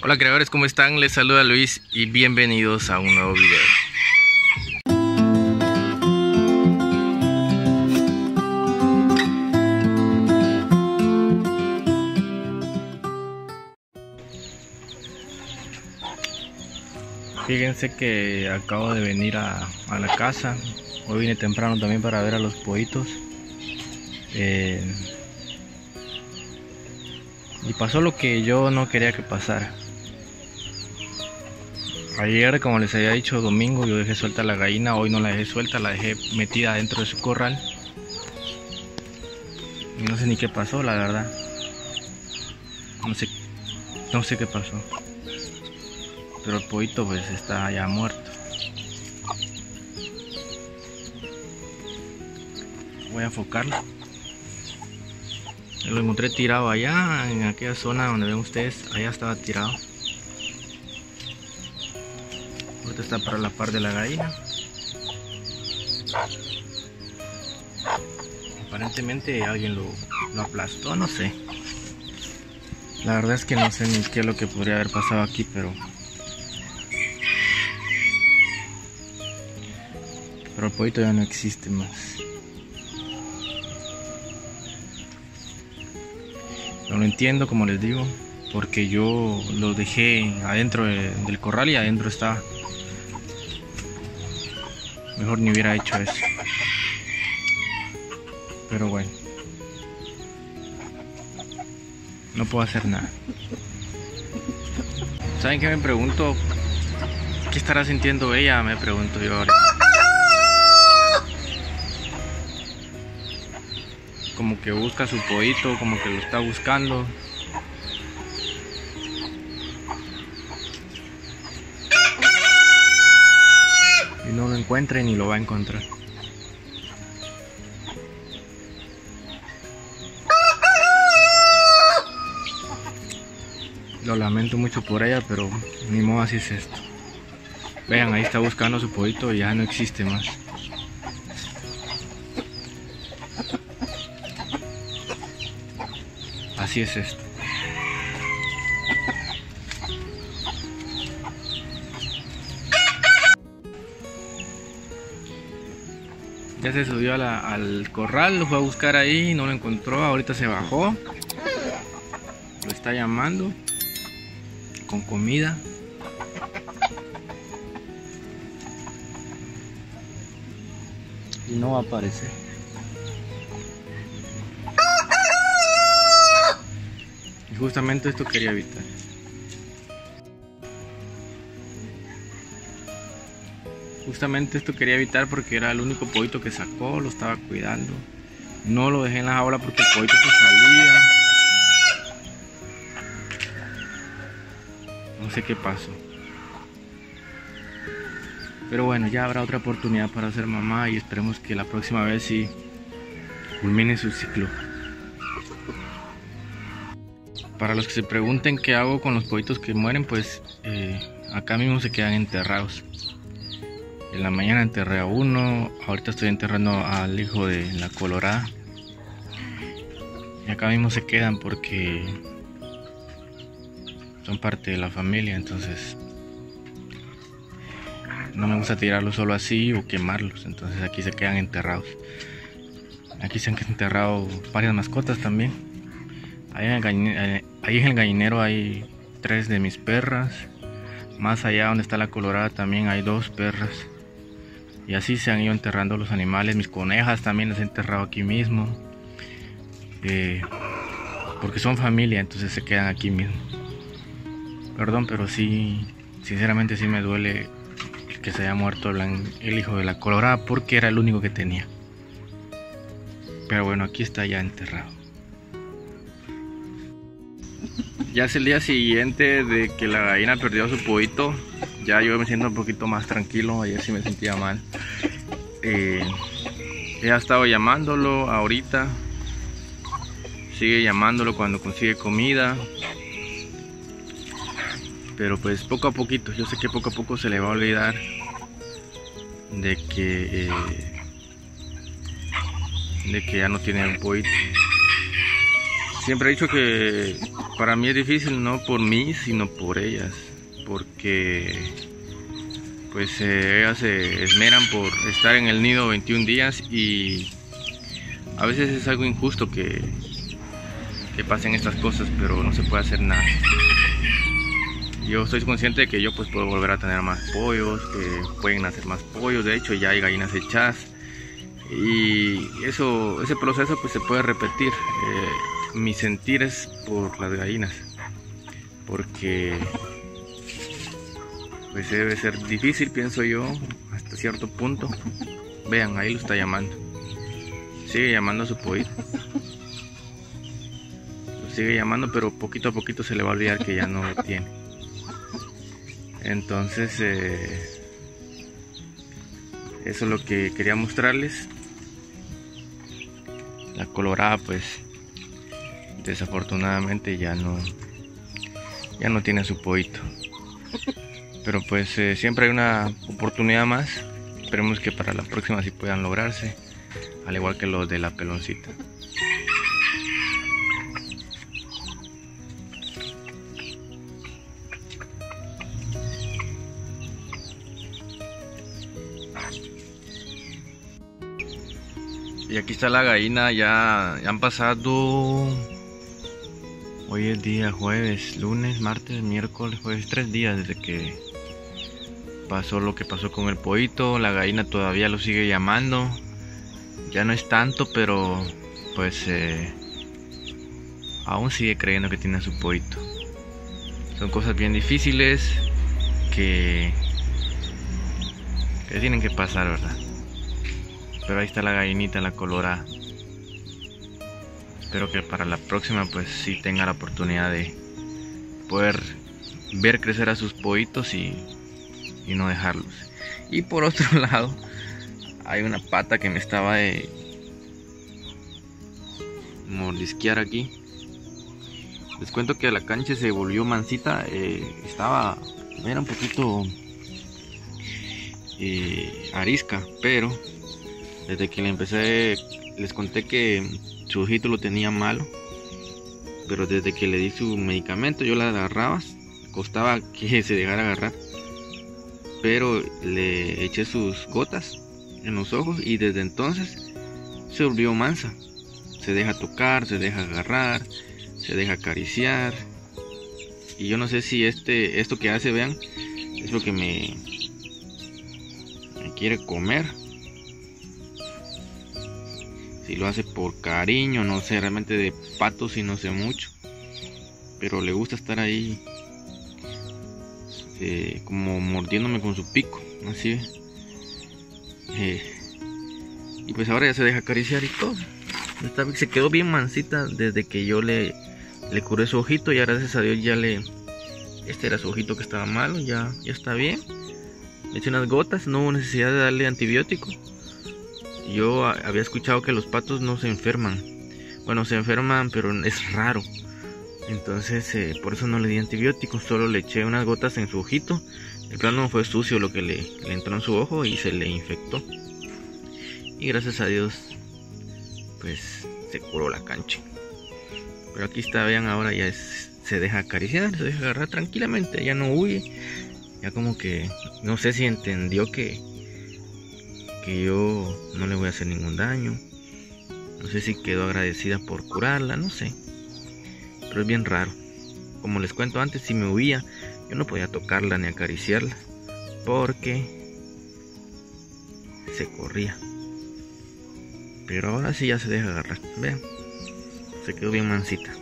Hola creadores, ¿cómo están? Les saluda Luis y bienvenidos a un nuevo video. Fíjense que acabo de venir a la casa. Hoy vine temprano también para ver a los pollitos. Y pasó lo que yo no quería que pasara. Ayer, como les había dicho, domingo, yo dejé suelta la gallina. Hoy no la dejé suelta, la dejé metida dentro de su corral. Y no sé ni qué pasó, la verdad. No sé qué pasó. Pero el pollito pues está ya muerto. Voy a enfocarlo. Lo encontré tirado allá, en aquella zona donde ven ustedes. Allá estaba tirado. Ahorita está para la par de la gallina. Aparentemente alguien lo aplastó, no sé. La verdad es que no sé ni qué es lo que podría haber pasado aquí, pero el pollito ya no existe más. No lo entiendo, como les digo, porque yo lo dejé adentro del corral y adentro estaba. Mejor ni hubiera hecho eso. Pero bueno, no puedo hacer nada. ¿Saben qué me pregunto? ¿Qué estará sintiendo ella? Me pregunto yo ahora. Como que busca su pollito, como que lo está buscando. Y no lo encuentra y ni lo va a encontrar. Lo lamento mucho por ella, pero ni modo, así es esto. Vean, ahí está buscando su pollito y ya no existe más. Así es esto. Ya se subió al corral, lo fue a buscar ahí, no lo encontró, ahorita se bajó. Lo está llamando con comida. Y no va a aparecer. Y justamente esto quería evitar. Justamente esto quería evitar porque era el único pollito que sacó, lo estaba cuidando. No lo dejé en la jaula porque el pollito se salía. No sé qué pasó. Pero bueno, ya habrá otra oportunidad para ser mamá y esperemos que la próxima vez sí culmine su ciclo. Para los que se pregunten qué hago con los pollitos que mueren, pues acá mismo se quedan enterrados. En la mañana enterré a uno, ahorita estoy enterrando al hijo de la colorada. Y acá mismo se quedan porque son parte de la familia, entonces no me gusta tirarlos solo así o quemarlos, entonces aquí se quedan enterrados. Aquí se han enterrado varias mascotas también. Ahí en el gallinero hay 3 de mis perras. Más allá donde está la colorada también hay 2 perras. Y así se han ido enterrando los animales. Mis conejas también las he enterrado aquí mismo. Porque son familia, entonces se quedan aquí mismo. Perdón, pero sí, sinceramente sí me duele que se haya muerto el hijo de la colorada porque era el único que tenía. Pero bueno, aquí está ya enterrado. Ya es el día siguiente de que la gallina perdió su pollito. Ya yo me siento un poquito más tranquilo. Ayer sí me sentía mal. Ella ha estado llamándolo ahorita. Sigue llamándolo cuando consigue comida. Pero pues poco a poquito. Yo sé que poco a poco se le va a olvidar de que ya no tiene un pollito. Siempre he dicho que para mí es difícil, no por mí, sino por ellas, porque pues ellas se esmeran por estar en el nido 21 días y a veces es algo injusto que pasen estas cosas, pero no se puede hacer nada. Yo estoy consciente de que yo pues puedo volver a tener más pollos, que pueden nacer más pollos, de hecho ya hay gallinas echadas y ese proceso pues se puede repetir. Mi sentir es por las gallinas, porque pues debe ser difícil, pienso yo, hasta cierto punto. Vean, ahí lo está llamando, sigue llamando a su pollito, lo sigue llamando, pero poquito a poquito se le va a olvidar que ya no lo tiene. Entonces eso es lo que quería mostrarles. La colorada pues desafortunadamente ya no tiene su pollito, pero pues siempre hay una oportunidad más. Esperemos que para la próxima sí puedan lograrse, al igual que los de la peloncita. Y aquí está la gallina, ya han pasado, hoy es día jueves, lunes, martes, miércoles, jueves, 3 días desde que pasó lo que pasó con el pollito. La gallina todavía lo sigue llamando, ya no es tanto, pero pues aún sigue creyendo que tiene a su pollito. Son cosas bien difíciles que tienen que pasar, ¿verdad? Pero ahí está la gallinita, la colorada. Espero que para la próxima pues sí tenga la oportunidad de poder ver crecer a sus pollitos y no dejarlos. Y por otro lado hay una pata que me estaba de mordisquear aquí. Les cuento que la cancha se volvió mansita, era un poquito arisca, pero desde que le empecé, les conté que su ojito lo tenía malo, pero desde que le di su medicamento yo la agarraba, costaba que se dejara agarrar, pero le eché sus gotas en los ojos y desde entonces se volvió mansa. Se deja tocar, se deja agarrar, se deja acariciar, y yo no sé si esto que hace, vean, es lo que me quiere comer. Si lo hace por cariño, no sé, realmente de patos sí no sé mucho, pero le gusta estar ahí como mordiéndome con su pico, así. Y pues ahora ya se deja acariciar y todo. Se quedó bien mansita desde que yo le curé su ojito, y gracias a Dios ya este era su ojito que estaba malo, ya está bien. Le eché unas gotas, no hubo necesidad de darle antibiótico. Yo había escuchado que los patos no se enferman. Bueno, se enferman, pero es raro. Entonces por eso no le di antibióticos, solo le eché unas gotas en su ojito. El plano fue sucio lo que le entró en su ojo y se le infectó. Y gracias a Dios pues se curó la cancha. Pero aquí está, vean, ahora ya se deja acariciar, se deja agarrar tranquilamente, ya no huye. Ya como que no sé si entendió que yo no le voy a hacer ningún daño. No sé si quedó agradecida por curarla, no sé. Pero es bien raro. Como les cuento antes, si me huía, yo no podía tocarla ni acariciarla, porque se corría. Pero ahora sí ya se deja agarrar. Vean, se quedó bien mansita.